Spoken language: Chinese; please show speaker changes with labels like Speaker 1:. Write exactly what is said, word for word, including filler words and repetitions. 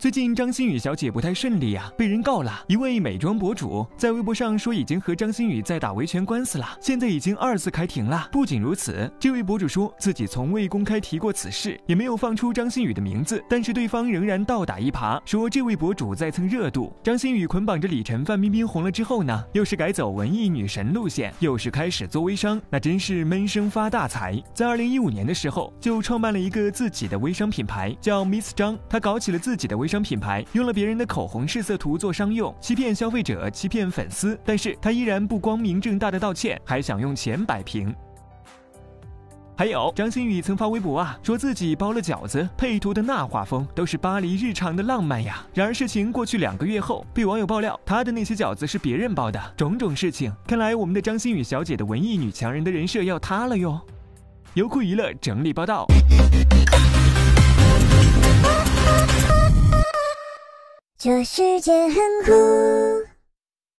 Speaker 1: 最近张馨予小姐不太顺利啊，被人告了。一位美妆博主在微博上说已经和张馨予在打维权官司了，现在已经二次开庭了。不仅如此，这位博主说自己从未公开提过此事，也没有放出张馨予的名字，但是对方仍然倒打一耙，说这位博主在蹭热度。张馨予捆绑着李晨、范冰冰红了之后呢，又是改走文艺女神路线，又是开始做微商，那真是闷声发大财。在二零一五年的时候，就创办了一个自己的微商品牌，叫 Miss 张。他搞起了自己的微商品牌，用了别人的口红试色图做商用，欺骗消费者，欺骗粉丝。但是他依然不光明正大的道歉，还想用钱摆平。还有张馨予曾发微博啊，说自己包了饺子，配图的那画风都是巴黎日常的浪漫呀。然而事情过去两个月后，被网友爆料，她的那些饺子是别人包的。种种事情，看来我们的张馨予小姐的文艺女强人的人设要塌了哟。优酷娱乐整理报道。
Speaker 2: 这世界很酷。